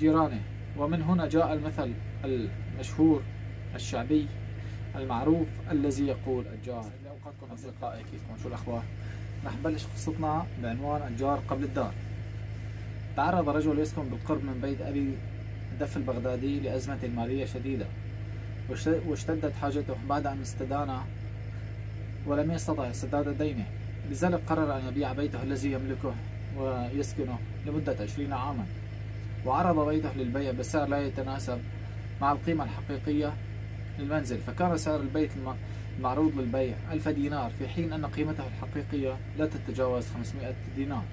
جيرانه. ومن هنا جاء المثل المشهور الشعبي المعروف الذي يقول الجار. لأوقاتكم أصدقائي، كيفكم؟ شو الأخبار؟ رح نبلش قصتنا بعنوان الجار قبل الدار. تعرض رجل يسكن بالقرب من بيت أبي دف البغدادي لأزمة مالية شديدة، واشتدت حاجته بعد أن استدان ولم يستطع سداد دينه، لذلك قرر أن يبيع بيته الذي يملكه ويسكنه لمدة 20 عاما، وعرض بيته للبيع بسعر لا يتناسب مع القيمة الحقيقية للمنزل. فكان سعر البيت المعروض للبيع 1000 دينار، في حين أن قيمته الحقيقية لا تتجاوز 500 دينار.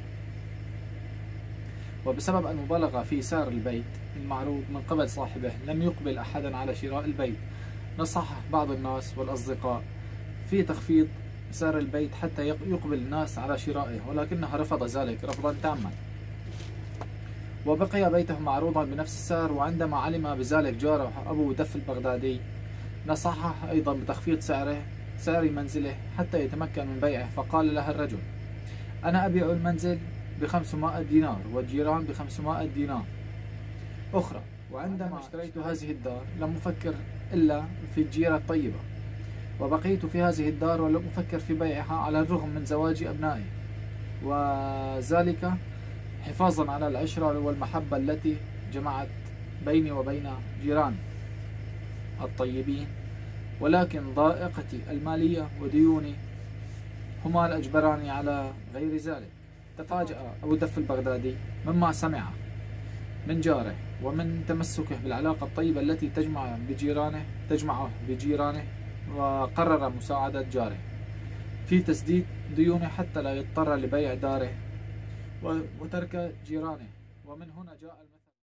وبسبب المبالغة في سعر البيت المعروض من قبل صاحبه لم يقبل أحدا على شراء البيت. نصح بعض الناس والأصدقاء في تخفيض سعر البيت حتى يقبل الناس على شرائه، ولكنه رفض ذلك رفضا تاما، وبقي بيته معروضا بنفس السعر. وعندما علم بذلك جاره أبو دف البغدادي نصحه أيضا بتخفيض سعر منزله حتى يتمكن من بيعه. فقال له الرجل: أنا أبيع المنزل ب500 دينار والجيران ب500 دينار أخرى، وعندما اشتريت هذه الدار لم أفكر إلا في الجيرة الطيبة، وبقيت في هذه الدار ولم أفكر في بيعها على الرغم من زواج أبنائي، وذلك حفاظا على العشرة والمحبة التي جمعت بيني وبين جيراني الطيبين. ولكن ضائقتي المالية وديوني هما الأجبراني على غير ذلك. تفاجأ أبو دف البغدادي مما سمع من جاره ومن تمسكه بالعلاقة الطيبة التي تجمعه بجيرانه، وقرر مساعدة جاره في تسديد ديونه حتى لا يضطر لبيع داره وترك جيرانه. ومن هنا جاء